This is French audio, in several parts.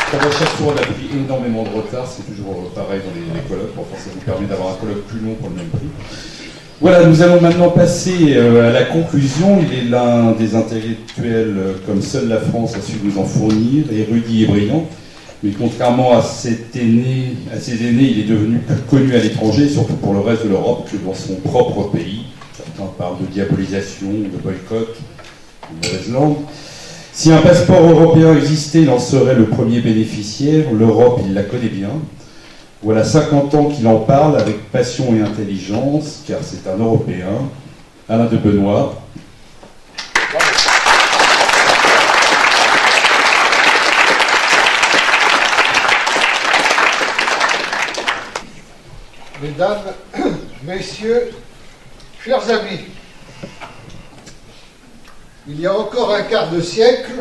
Comme à chaque fois, on a pris énormément de retard, c'est toujours pareil dans les colloques, enfin ça nous permet d'avoir un colloque plus long pour le même prix. Voilà, nous allons maintenant passer à la conclusion. Il est l'un des intellectuels comme seule la France a su nous en fournir, érudit et brillant. Mais contrairement à ses aînés, il est devenu plus connu à l'étranger, surtout pour le reste de l'Europe, que dans son propre pays. Certains parlent de diabolisation, de boycott, de mauvaise langue. Si un passeport européen existait, il en serait le premier bénéficiaire. L'Europe, il la connaît bien. Voilà 50 ans qu'il en parle avec passion et intelligence, car c'est un Européen, Alain de Benoît. Mesdames, Messieurs, chers amis, il y a encore un quart de siècle,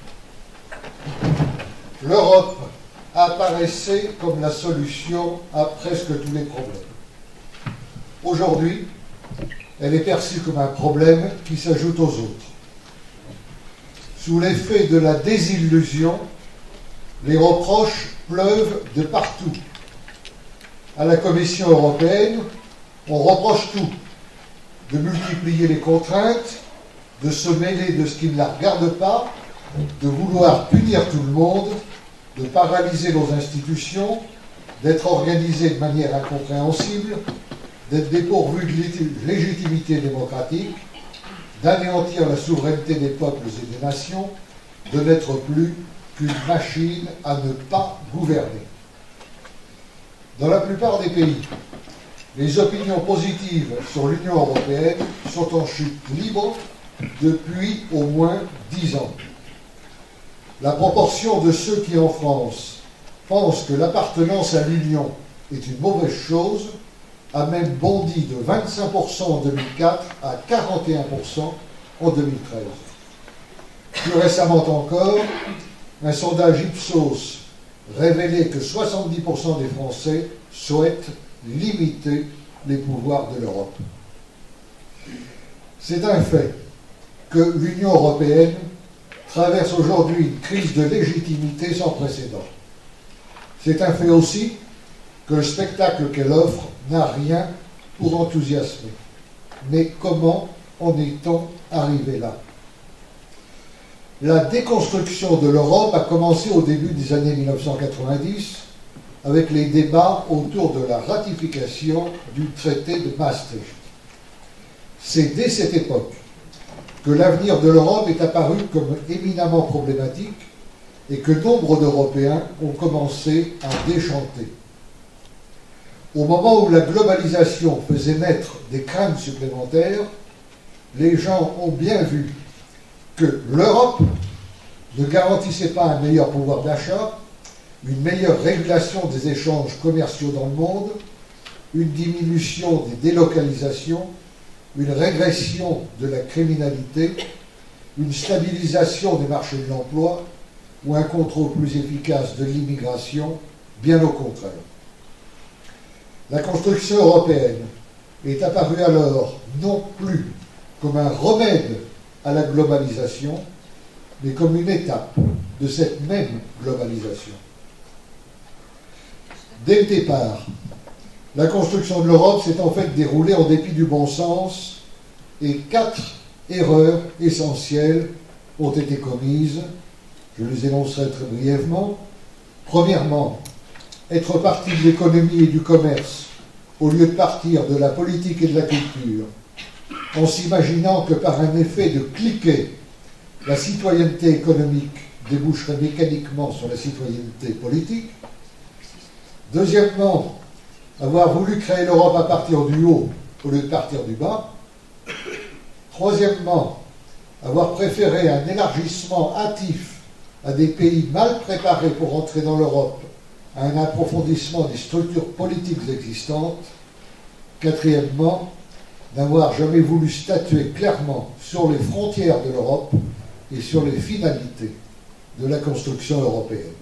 l'Europe apparaissait comme la solution à presque tous les problèmes. Aujourd'hui, elle est perçue comme un problème qui s'ajoute aux autres. Sous l'effet de la désillusion, les reproches pleuvent de partout. À la Commission européenne, on reproche tout, de multiplier les contraintes, de se mêler de ce qui ne la regarde pas, de vouloir punir tout le monde, de paralyser nos institutions, d'être organisée de manière incompréhensible, d'être dépourvue de légitimité démocratique, d'anéantir la souveraineté des peuples et des nations, de n'être plus qu'une machine à ne pas gouverner. Dans la plupart des pays, les opinions positives sur l'Union européenne sont en chute libre depuis au moins 10 ans. La proportion de ceux qui, en France, pensent que l'appartenance à l'Union est une mauvaise chose a même bondi de 25% en 2004 à 41% en 2013. Plus récemment encore, un sondage Ipsos révélait que 70% des Français souhaitent limiter les pouvoirs de l'Europe. C'est un fait que l'Union européenne traverse aujourd'hui une crise de légitimité sans précédent. C'est un fait aussi que le spectacle qu'elle offre n'a rien pour enthousiasmer. Mais comment en est-on arrivé là? La déconstruction de l'Europe a commencé au début des années 1990 avec les débats autour de la ratification du traité de Maastricht. C'est dès cette époque que l'avenir de l'Europe est apparu comme éminemment problématique et que nombre d'Européens ont commencé à déchanter. Au moment où la globalisation faisait naître des craintes supplémentaires, les gens ont bien vu que l'Europe ne garantissait pas un meilleur pouvoir d'achat, une meilleure régulation des échanges commerciaux dans le monde, une diminution des délocalisations, une régression de la criminalité, une stabilisation des marchés de l'emploi ou un contrôle plus efficace de l'immigration, bien au contraire. La construction européenne est apparue alors non plus comme un remède à la globalisation, mais comme une étape de cette même globalisation. Dès le départ, la construction de l'Europe s'est en fait déroulée en dépit du bon sens et 4 erreurs essentielles ont été commises. Je les énoncerai très brièvement. Premièrement, être parti de l'économie et du commerce au lieu de partir de la politique et de la culture, en s'imaginant que par un effet de cliquet, la citoyenneté économique déboucherait mécaniquement sur la citoyenneté politique. Deuxièmement, avoir voulu créer l'Europe à partir du haut au lieu de partir du bas. Troisièmement, avoir préféré un élargissement hâtif à des pays mal préparés pour entrer dans l'Europe à un approfondissement des structures politiques existantes. Quatrièmement, n'avoir jamais voulu statuer clairement sur les frontières de l'Europe et sur les finalités de la construction européenne.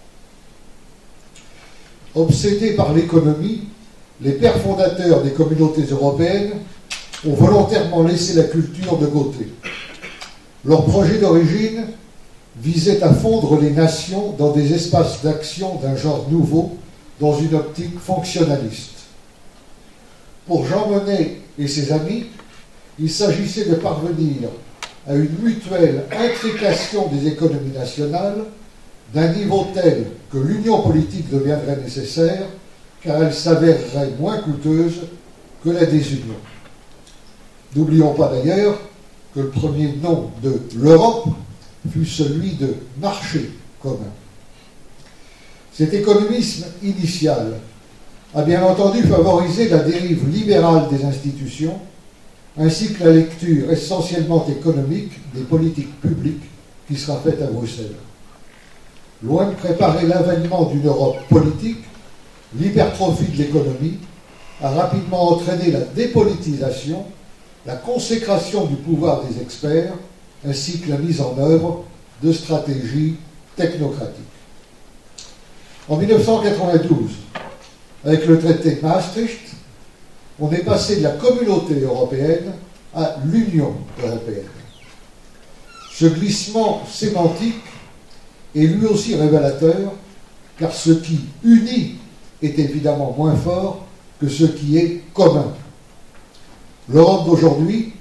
Obsédés par l'économie, les pères fondateurs des communautés européennes ont volontairement laissé la culture de côté. Leur projet d'origine visait à fondre les nations dans des espaces d'action d'un genre nouveau, dans une optique fonctionnaliste. Pour Jean Monnet et ses amis, il s'agissait de parvenir à une mutuelle intrication des économies nationales d'un niveau tel que l'union politique deviendrait nécessaire, car elle s'avérerait moins coûteuse que la désunion. N'oublions pas d'ailleurs que le premier nom de l'Europe fut celui de marché commun. Cet économisme initial a bien entendu favorisé la dérive libérale des institutions, ainsi que la lecture essentiellement économique des politiques publiques qui sera faite à Bruxelles. Loin de préparer l'avènement d'une Europe politique, l'hypertrophie de l'économie a rapidement entraîné la dépolitisation, la consécration du pouvoir des experts, ainsi que la mise en œuvre de stratégies technocratiques. En 1992, avec le traité de Maastricht, on est passé de la communauté européenne à l'Union européenne. Ce glissement sémantique est lui aussi révélateur, car ce qui unit est évidemment moins fort que ce qui est commun. L'Europe d'aujourd'hui,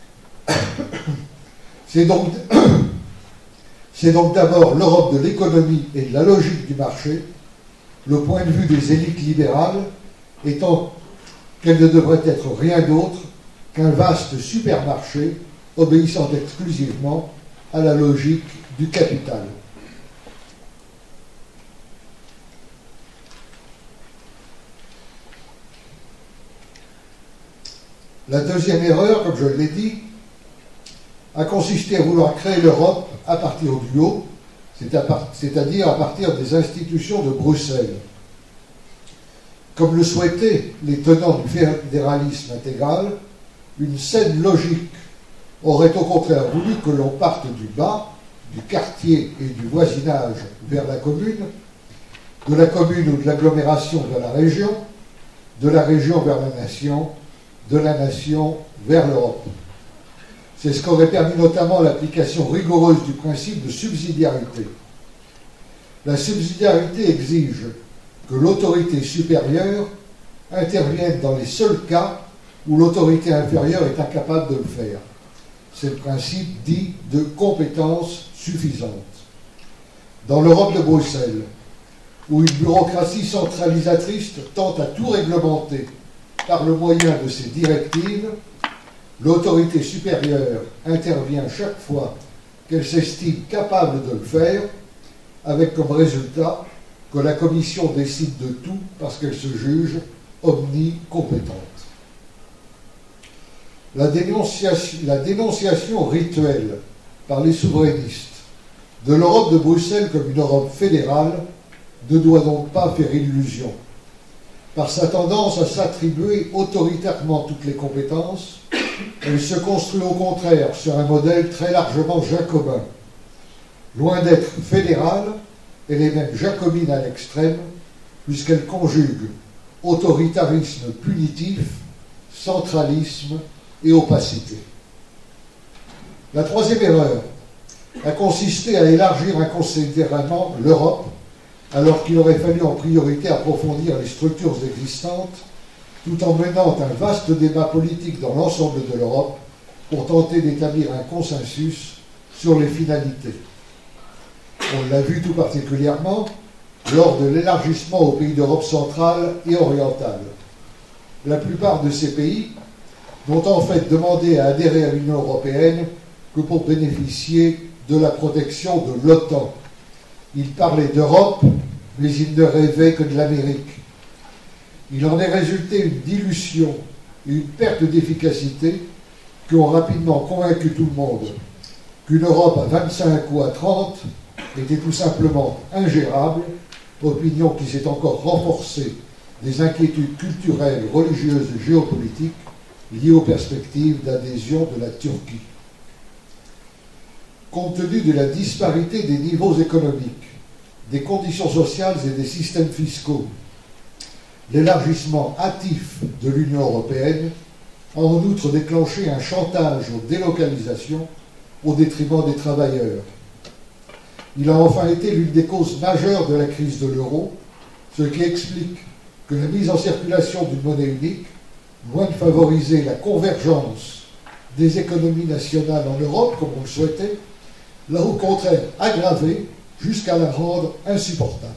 c'est donc d'abord l'Europe de l'économie et de la logique du marché, le point de vue des élites libérales étant qu'elle ne devrait être rien d'autre qu'un vaste supermarché obéissant exclusivement à la logique du capital. La deuxième erreur, comme je l'ai dit, a consisté à vouloir créer l'Europe à partir du haut, c'est-à-dire à partir des institutions de Bruxelles. Comme le souhaitaient les tenants du fédéralisme intégral, une saine logique aurait au contraire voulu que l'on parte du bas, du quartier et du voisinage vers la commune, de la commune ou de l'agglomération vers la région vers la nation, de la nation vers l'Europe. C'est ce qu'aurait permis notamment l'application rigoureuse du principe de subsidiarité. La subsidiarité exige que l'autorité supérieure intervienne dans les seuls cas où l'autorité inférieure est incapable de le faire. C'est le principe dit de compétence suffisante. Dans l'Europe de Bruxelles, où une bureaucratie centralisatrice tente à tout réglementer par le moyen de ses directives, l'autorité supérieure intervient chaque fois qu'elle s'estime capable de le faire, avec comme résultat que la Commission décide de tout parce qu'elle se juge omnicompétente. La dénonciation rituelle par les souverainistes de l'Europe de Bruxelles comme une Europe fédérale ne doit donc pas faire illusion. Par sa tendance à s'attribuer autoritairement toutes les compétences, elle se construit au contraire sur un modèle très largement jacobin. Loin d'être fédérale, elle est même jacobine à l'extrême, puisqu'elle conjugue autoritarisme punitif, centralisme et opacité. La troisième erreur a consisté à élargir inconsidérément l'Europe, alors qu'il aurait fallu en priorité approfondir les structures existantes, tout en menant un vaste débat politique dans l'ensemble de l'Europe pour tenter d'établir un consensus sur les finalités. On l'a vu tout particulièrement lors de l'élargissement aux pays d'Europe centrale et orientale. La plupart de ces pays n'ont en fait demandé à adhérer à l'Union européenne que pour bénéficier de la protection de l'OTAN. Ils parlaient d'Europe, mais ils ne rêvaient que de l'Amérique. Il en est résulté une dilution et une perte d'efficacité qui ont rapidement convaincu tout le monde qu'une Europe à 25 ou à 30 était tout simplement ingérable, opinion qui s'est encore renforcée des inquiétudes culturelles, religieuses et géopolitiques liées aux perspectives d'adhésion de la Turquie. Compte tenu de la disparité des niveaux économiques, des conditions sociales et des systèmes fiscaux, l'élargissement hâtif de l'Union européenne a en outre déclenché un chantage aux délocalisations au détriment des travailleurs. Il a enfin été l'une des causes majeures de la crise de l'euro, ce qui explique que la mise en circulation d'une monnaie unique, loin de favoriser la convergence des économies nationales en Europe, comme on le souhaitait, l'a au contraire aggravée jusqu'à la rendre insupportable.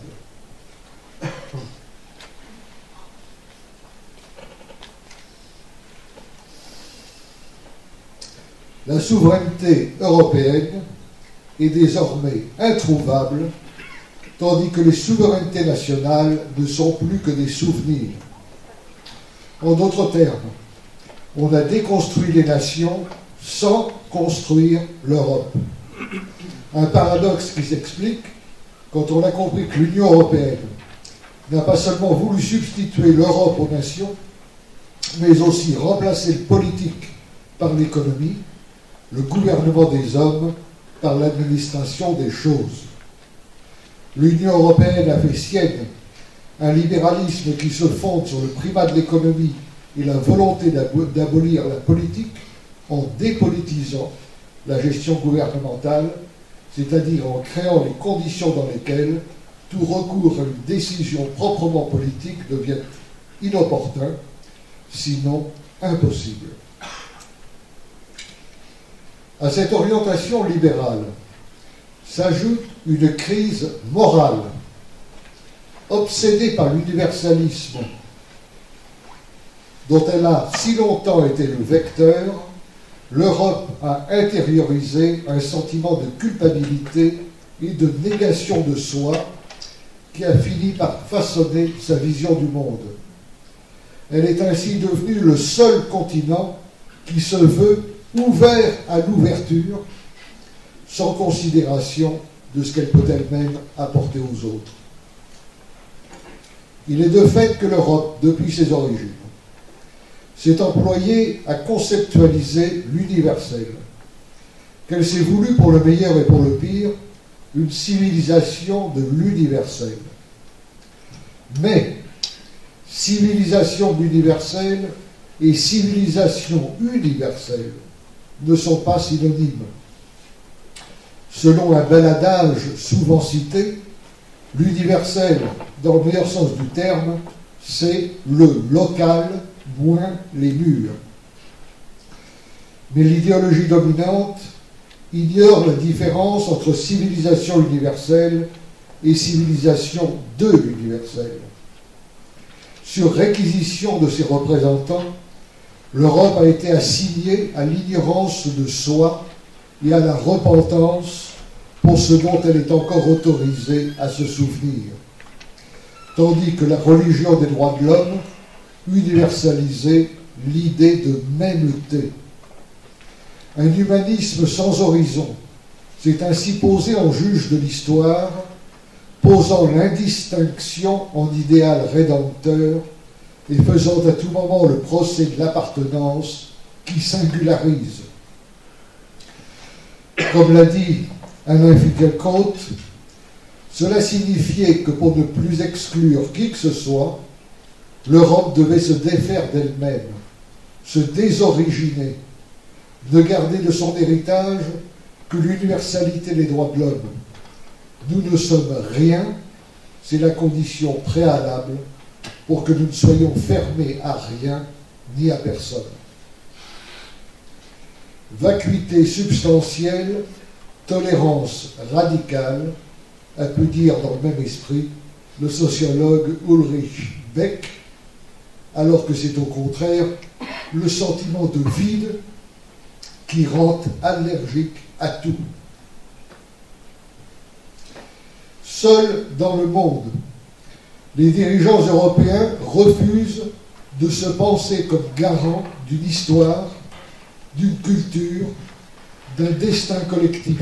La souveraineté européenne est désormais introuvable, tandis que les souverainetés nationales ne sont plus que des souvenirs. En d'autres termes, on a déconstruit les nations sans construire l'Europe. Un paradoxe qui s'explique quand on a compris que l'Union européenne n'a pas seulement voulu substituer l'Europe aux nations, mais aussi remplacer le politique par l'économie, le gouvernement des hommes par l'administration des choses. L'Union européenne a fait sienne un libéralisme qui se fonde sur le primat de l'économie et la volonté d'abolir la politique en dépolitisant la gestion gouvernementale, c'est-à-dire en créant les conditions dans lesquelles tout recours à une décision proprement politique devient inopportun, sinon impossible. À cette orientation libérale s'ajoute une crise morale. Obsédée par l'universalisme dont elle a si longtemps été le vecteur, l'Europe a intériorisé un sentiment de culpabilité et de négation de soi qui a fini par façonner sa vision du monde. Elle est ainsi devenue le seul continent qui se veut ouvert à l'ouverture, sans considération de ce qu'elle peut elle-même apporter aux autres. Il est de fait que l'Europe, depuis ses origines, s'est employée à conceptualiser l'universel, qu'elle s'est voulue pour le meilleur et pour le pire, une civilisation de l'universel. Mais civilisation de l'universel et civilisation universelle ne sont pas synonymes. Selon un bel adage souvent cité, l'universel, dans le meilleur sens du terme, c'est le local moins les murs. Mais l'idéologie dominante ignore la différence entre civilisation universelle et civilisation de l'universel. Sur réquisition de ses représentants, l'Europe a été assignée à l'ignorance de soi et à la repentance pour ce dont elle est encore autorisée à se souvenir, tandis que la religion des droits de l'homme universalisait l'idée de mêmeté. Un humanisme sans horizon s'est ainsi posé en juge de l'histoire, posant l'indistinction en idéal rédempteur et faisant à tout moment le procès de l'appartenance qui singularise. Comme l'a dit Alain Finkielkraut, cela signifiait que pour ne plus exclure qui que ce soit, l'Europe devait se défaire d'elle-même, se désoriginer, ne garder de son héritage que l'universalité des droits de l'homme. Nous ne sommes rien, c'est la condition préalable pour que nous ne soyons fermés à rien ni à personne. Vacuité substantielle, tolérance radicale, a pu dire dans le même esprit le sociologue Ulrich Beck, alors que c'est au contraire le sentiment de vide qui rend allergique à tout. Seuls dans le monde, les dirigeants européens refusent de se penser comme garants d'une histoire, d'une culture, d'un destin collectif.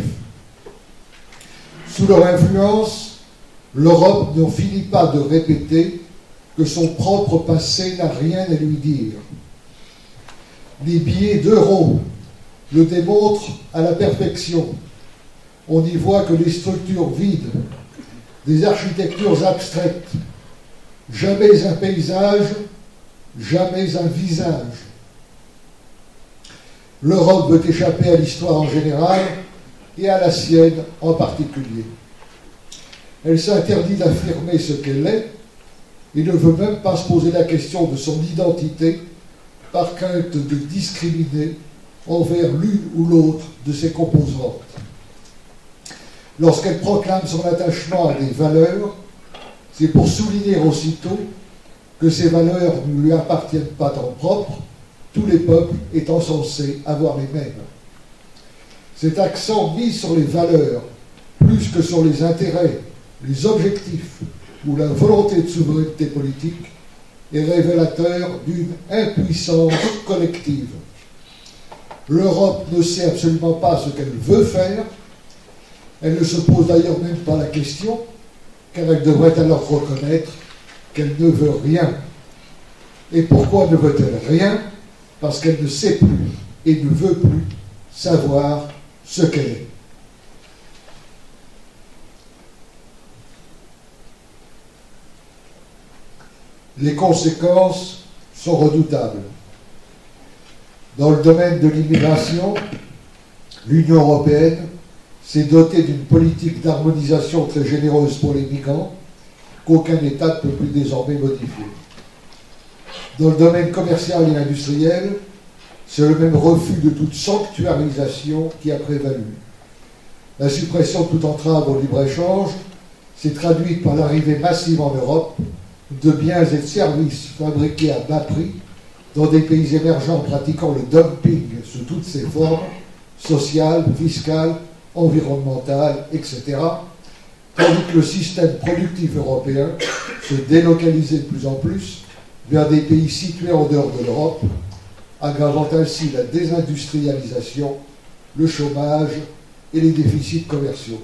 Sous leur influence, l'Europe n'en finit pas de répéter que son propre passé n'a rien à lui dire. Les billets d'euros le démontrent à la perfection. On n'y voit que des structures vides, des architectures abstraites, jamais un paysage, jamais un visage. L'Europe veut échapper à l'histoire en général et à la sienne en particulier. Elle s'interdit d'affirmer ce qu'elle est et ne veut même pas se poser la question de son identité par crainte de discriminer envers l'une ou l'autre de ses composantes. Lorsqu'elle proclame son attachement à des valeurs, c'est pour souligner aussitôt que ces valeurs ne lui appartiennent pas en propre, tous les peuples étant censés avoir les mêmes. Cet accent mis sur les valeurs, plus que sur les intérêts, les objectifs ou la volonté de souveraineté politique, est révélateur d'une impuissance collective. L'Europe ne sait absolument pas ce qu'elle veut faire. Elle ne se pose d'ailleurs même pas la question, car elle devrait alors reconnaître qu'elle ne veut rien. Et pourquoi ne veut-elle rien? Parce qu'elle ne sait plus et ne veut plus savoir ce qu'elle est. Les conséquences sont redoutables. Dans le domaine de l'immigration, l'Union européenne s'est dotée d'une politique d'harmonisation très généreuse pour les migrants qu'aucun État ne peut plus désormais modifier. Dans le domaine commercial et industriel, c'est le même refus de toute sanctuarisation qui a prévalu. La suppression de toute entrave au libre-échange s'est traduite par l'arrivée massive en Europe de biens et de services fabriqués à bas prix dans des pays émergents pratiquant le dumping sous toutes ses formes, sociales, fiscales, environnementales, etc., tandis que le système productif européen se délocalisait de plus en plus vers des pays situés en dehors de l'Europe, aggravant ainsi la désindustrialisation, le chômage et les déficits commerciaux.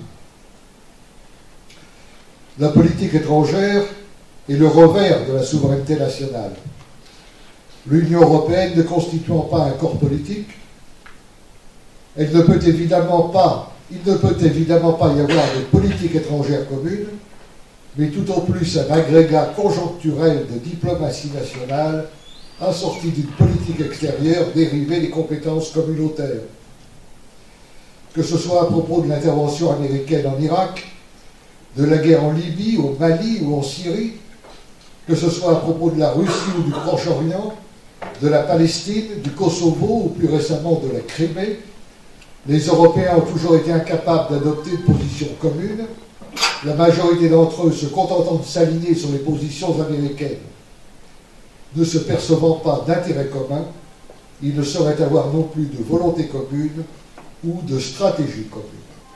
La politique étrangère est le revers de la souveraineté nationale. L'Union européenne ne constituant pas un corps politique, il ne peut évidemment pas y avoir de politique étrangère commune, mais tout au plus un agrégat conjoncturel de diplomatie nationale assorti d'une politique extérieure dérivée des compétences communautaires. Que ce soit à propos de l'intervention américaine en Irak, de la guerre en Libye, au Mali ou en Syrie, que ce soit à propos de la Russie ou du Proche-Orient, de la Palestine, du Kosovo ou plus récemment de la Crimée, les Européens ont toujours été incapables d'adopter une position commune, la majorité d'entre eux se contentant de s'aligner sur les positions américaines. Ne se percevant pas d'intérêt commun, il ne saurait avoir non plus de volonté commune ou de stratégie commune.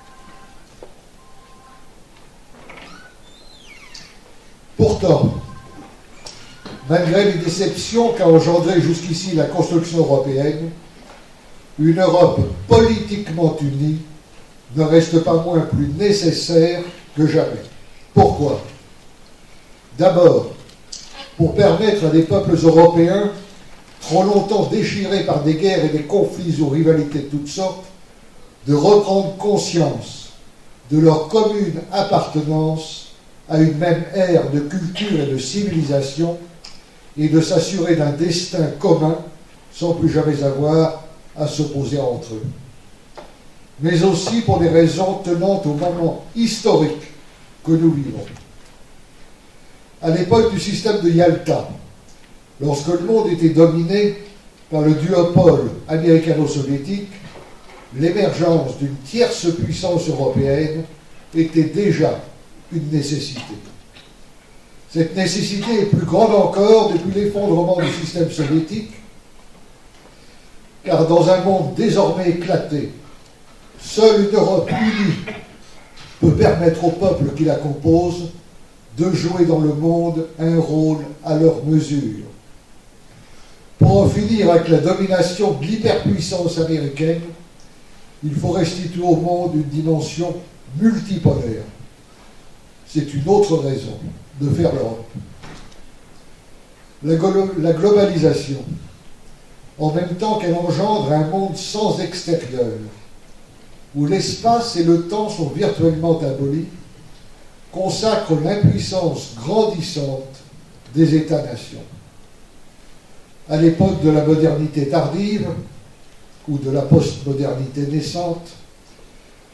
Pourtant, malgré les déceptions qu'a engendré jusqu'ici la construction européenne, une Europe politiquement unie ne reste pas moins plus nécessaire que jamais. Pourquoi? D'abord, pour permettre à des peuples européens, trop longtemps déchirés par des guerres et des conflits ou rivalités de toutes sortes, de reprendre conscience de leur commune appartenance à une même ère de culture et de civilisation et de s'assurer d'un destin commun sans plus jamais avoir à s'opposer entre eux. Mais aussi pour des raisons tenant au moment historique que nous vivons. À l'époque du système de Yalta, lorsque le monde était dominé par le duopole américano-soviétique, l'émergence d'une tierce puissance européenne était déjà une nécessité. Cette nécessité est plus grande encore depuis l'effondrement du système soviétique, car dans un monde désormais éclaté, seule une Europe unie peut permettre aux peuples qui la composent de jouer dans le monde un rôle à leur mesure. Pour en finir avec la domination de l'hyperpuissance américaine, il faut restituer au monde une dimension multipolaire. C'est une autre raison de faire l'Europe. La globalisation, en même temps qu'elle engendre un monde sans extérieur, où l'espace et le temps sont virtuellement abolis, consacre l'impuissance grandissante des États-nations. À l'époque de la modernité tardive, ou de la postmodernité naissante,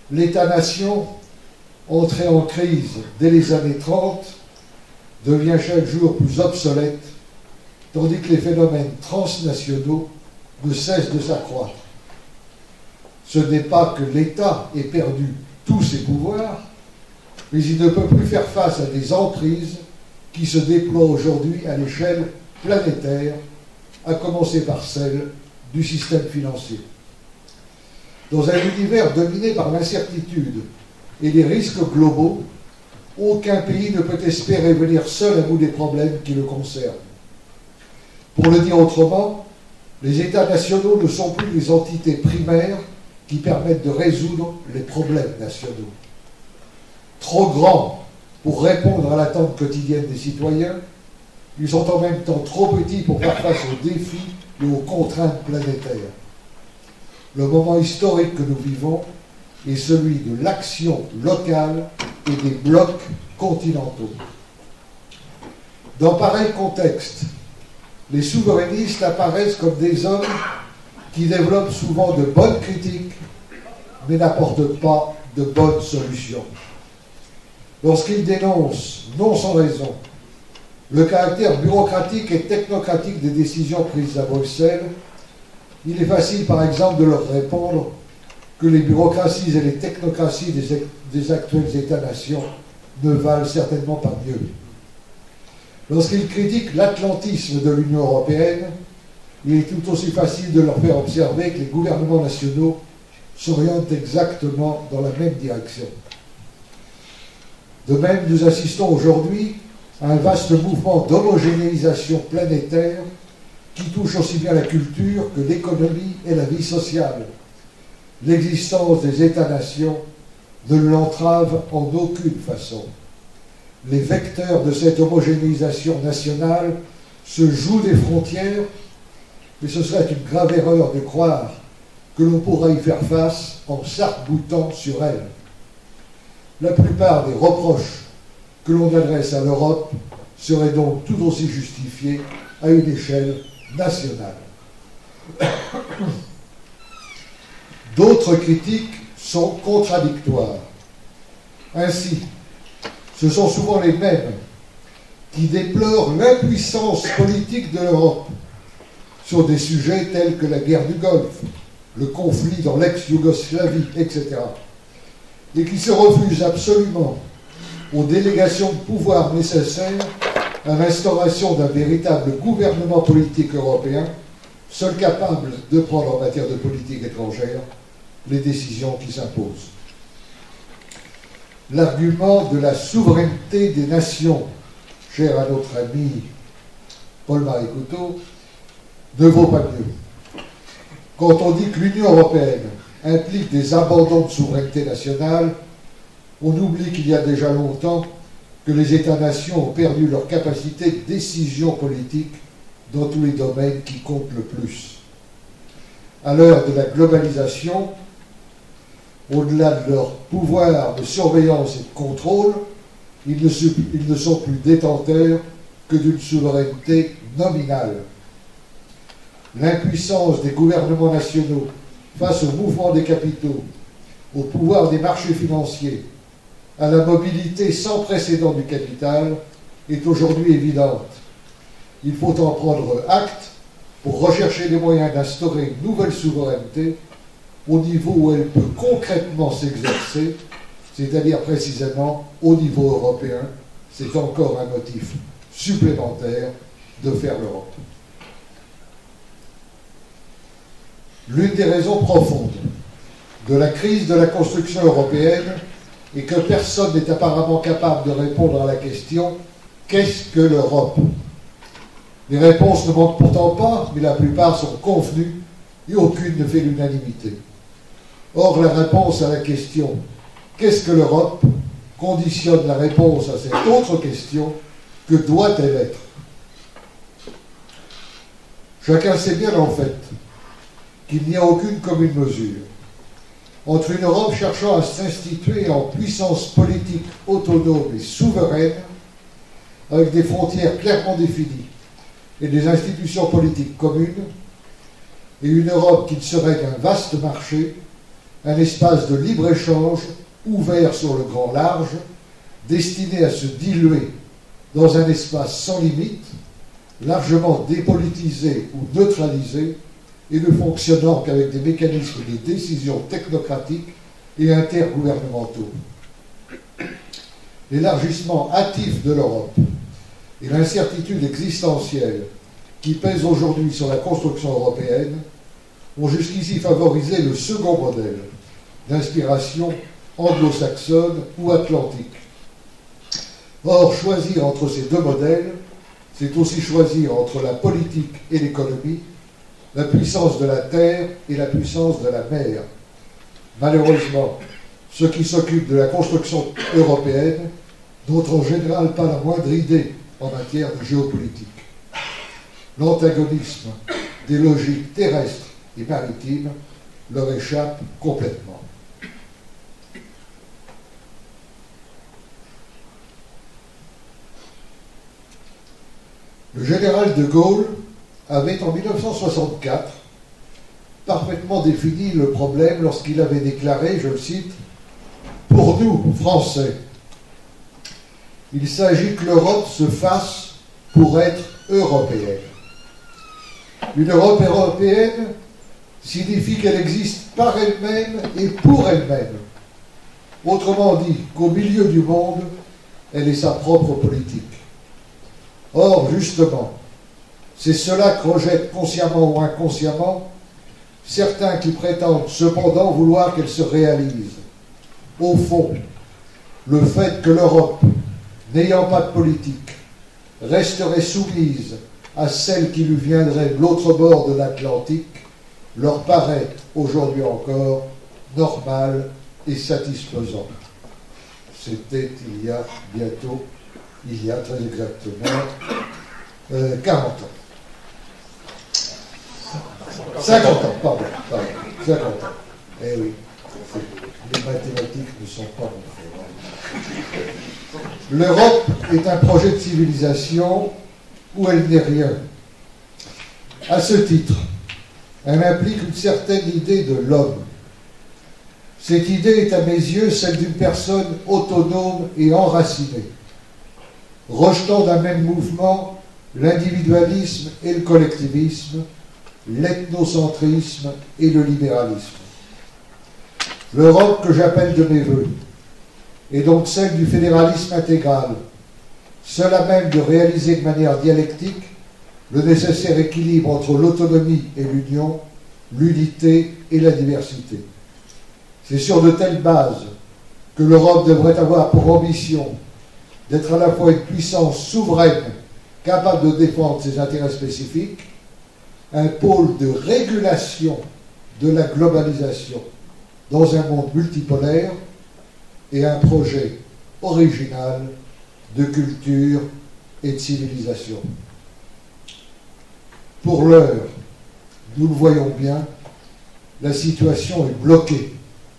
l'État-nation, entré en crise dès les années 30, devient chaque jour plus obsolète, tandis que les phénomènes transnationaux ne cessent de s'accroître. Ce n'est pas que l'État ait perdu tous ses pouvoirs, mais il ne peut plus faire face à des emprises qui se déploient aujourd'hui à l'échelle planétaire, à commencer par celle du système financier. Dans un univers dominé par l'incertitude et les risques globaux, aucun pays ne peut espérer venir seul à bout des problèmes qui le concernent. Pour le dire autrement, les États nationaux ne sont plus les entités primaires qui permettent de résoudre les problèmes nationaux. Trop grands pour répondre à l'attente quotidienne des citoyens, ils sont en même temps trop petits pour faire face aux défis et aux contraintes planétaires. Le moment historique que nous vivons est celui de l'action locale et des blocs continentaux. Dans pareil contexte, les souverainistes apparaissent comme des hommes qui développent souvent de bonnes critiques, mais n'apportent pas de bonnes solutions. Lorsqu'ils dénoncent, non sans raison, le caractère bureaucratique et technocratique des décisions prises à Bruxelles, il est facile, par exemple, de leur répondre que les bureaucraties et les technocraties des actuels États-nations ne valent certainement pas mieux. Lorsqu'ils critiquent l'atlantisme de l'Union européenne, il est tout aussi facile de leur faire observer que les gouvernements nationaux s'orientent exactement dans la même direction. De même, nous assistons aujourd'hui à un vaste mouvement d'homogénéisation planétaire qui touche aussi bien la culture que l'économie et la vie sociale. L'existence des États-nations ne l'entrave en aucune façon. Les vecteurs de cette homogénéisation nationale se jouent des frontières, mais ce serait une grave erreur de croire que l'on pourra y faire face en s'arc-boutant sur elles. La plupart des reproches que l'on adresse à l'Europe seraient donc tout aussi justifiés à une échelle nationale. D'autres critiques sont contradictoires. Ainsi, ce sont souvent les mêmes qui déplorent l'impuissance politique de l'Europe sur des sujets tels que la guerre du Golfe, le conflit dans l'ex-Yougoslavie, etc., et qui se refusent absolument aux délégations de pouvoir nécessaires à l'instauration d'un véritable gouvernement politique européen, seul capable de prendre en matière de politique étrangère les décisions qui s'imposent. L'argument de la souveraineté des nations, cher à notre ami Paul-Marie Couteau, ne vaut pas mieux. Quand on dit que l'Union européenne implique des abandons de souveraineté nationale, on oublie qu'il y a déjà longtemps que les États-nations ont perdu leur capacité de décision politique dans tous les domaines qui comptent le plus. À l'heure de la globalisation, au-delà de leur pouvoir de surveillance et de contrôle, ils ne sont plus détenteurs que d'une souveraineté nominale. L'impuissance des gouvernements nationaux face au mouvement des capitaux, au pouvoir des marchés financiers, à la mobilité sans précédent du capital, est aujourd'hui évidente. Il faut en prendre acte pour rechercher les moyens d'instaurer une nouvelle souveraineté au niveau où elle peut concrètement s'exercer, c'est-à-dire précisément au niveau européen. C'est encore un motif supplémentaire de faire l'Europe. L'une des raisons profondes de la crise de la construction européenne est que personne n'est apparemment capable de répondre à la question « Qu'est-ce que l'Europe ?» Les réponses ne manquent pourtant pas, mais la plupart sont convenues et aucune ne fait l'unanimité. Or, la réponse à la question « Qu'est-ce que l'Europe ?» conditionne la réponse à cette autre question « Que doit-elle être ?» Chacun sait bien en fait qu'il n'y a aucune commune mesure entre une Europe cherchant à s'instituer en puissance politique autonome et souveraine, avec des frontières clairement définies et des institutions politiques communes, et une Europe qui ne serait qu'un vaste marché, un espace de libre-échange ouvert sur le grand large, destiné à se diluer dans un espace sans limite, largement dépolitisé ou neutralisé, et ne fonctionnant qu'avec des mécanismes de décision technocratiques et intergouvernementaux. L'élargissement hâtif de l'Europe et l'incertitude existentielle qui pèse aujourd'hui sur la construction européenne ont jusqu'ici favorisé le second modèle d'inspiration anglo-saxonne ou atlantique. Or, choisir entre ces deux modèles, c'est aussi choisir entre la politique et l'économie, la puissance de la terre et la puissance de la mer. Malheureusement, ceux qui s'occupent de la construction européenne n'ont en général pas la moindre idée en matière de géopolitique. L'antagonisme des logiques terrestres et maritimes leur échappe complètement. Le général de Gaulle avait en 1964 parfaitement défini le problème lorsqu'il avait déclaré, je le cite, « Pour nous, Français, il s'agit que l'Europe se fasse pour être européenne. Une Europe européenne signifie qu'elle existe par elle-même et pour elle-même. Autrement dit, qu'au milieu du monde, elle est sa propre politique. Or, justement, c'est cela que rejettent consciemment ou inconsciemment certains qui prétendent cependant vouloir qu'elle se réalise. Au fond, le fait que l'Europe, n'ayant pas de politique, resterait soumise à celle qui lui viendrait de l'autre bord de l'Atlantique, leur paraît aujourd'hui encore normal et satisfaisant. C'était il y a très exactement 40 ans. 50 ans, pardon, 50 ans. Eh oui, les mathématiques ne sont pas mon frère. L'Europe est un projet de civilisation où elle n'est rien. À ce titre, elle implique une certaine idée de l'homme. Cette idée est à mes yeux celle d'une personne autonome et enracinée, rejetant d'un même mouvement l'individualisme et le collectivisme, l'ethnocentrisme et le libéralisme. L'Europe que j'appelle de mes voeux est donc celle du fédéralisme intégral, seule à même de réaliser de manière dialectique le nécessaire équilibre entre l'autonomie et l'union, l'unité et la diversité. C'est sur de telles bases que l'Europe devrait avoir pour ambition d'être à la fois une puissance souveraine capable de défendre ses intérêts spécifiques, un pôle de régulation de la globalisation dans un monde multipolaire et un projet original de culture et de civilisation. Pour l'heure, nous le voyons bien, la situation est bloquée.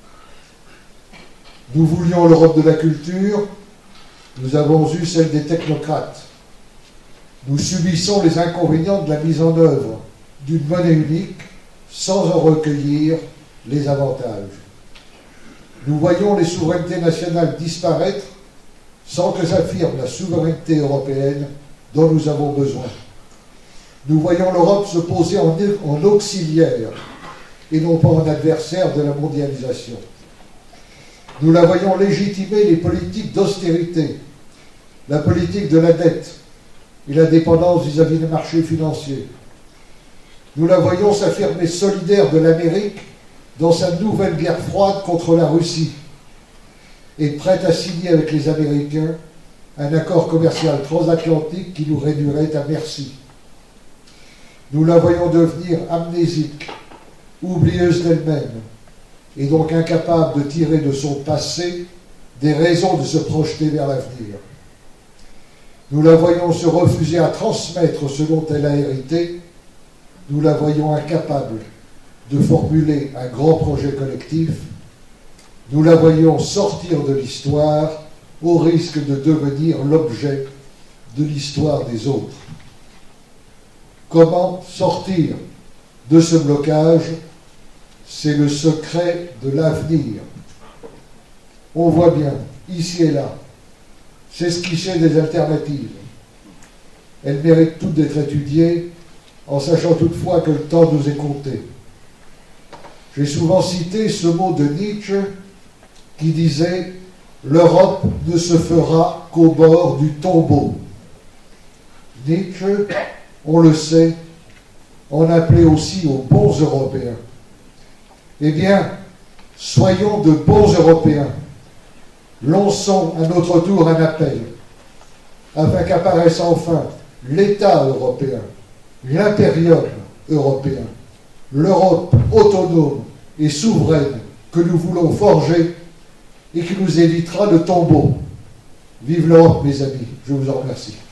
Nous voulions l'Europe de la culture, nous avons eu celle des technocrates. Nous subissons les inconvénients de la mise en œuvre d'une monnaie unique sans en recueillir les avantages. Nous voyons les souverainetés nationales disparaître sans que s'affirme la souveraineté européenne dont nous avons besoin. Nous voyons l'Europe se poser en auxiliaire et non pas en adversaire de la mondialisation. Nous la voyons légitimer les politiques d'austérité, la politique de la dette et la dépendance vis-à-vis des marchés financiers. Nous la voyons s'affirmer solidaire de l'Amérique dans sa nouvelle guerre froide contre la Russie et prête à signer avec les Américains un accord commercial transatlantique qui nous réduirait à merci. Nous la voyons devenir amnésique, oublieuse d'elle-même, et donc incapable de tirer de son passé des raisons de se projeter vers l'avenir. Nous la voyons se refuser à transmettre ce dont elle a hérité. Nous la voyons incapable de formuler un grand projet collectif. Nous la voyons sortir de l'histoire au risque de devenir l'objet de l'histoire des autres. Comment sortir de ce blocage? c'est le secret de l'avenir. On voit bien, ici et là, c'est esquisser des alternatives. Elles méritent toutes d'être étudiées, en sachant toutefois que le temps nous est compté. J'ai souvent cité ce mot de Nietzsche qui disait « L'Europe ne se fera qu'au bord du tombeau ». Nietzsche, on le sait, en appelait aussi aux bons Européens. Eh bien, soyons de bons Européens. Lançons à notre tour un appel, afin qu'apparaisse enfin l'État européen, l'impérium européen, l'Europe autonome et souveraine que nous voulons forger et qui nous évitera le tombeau. Vive l'Europe, mes amis. Je vous en remercie.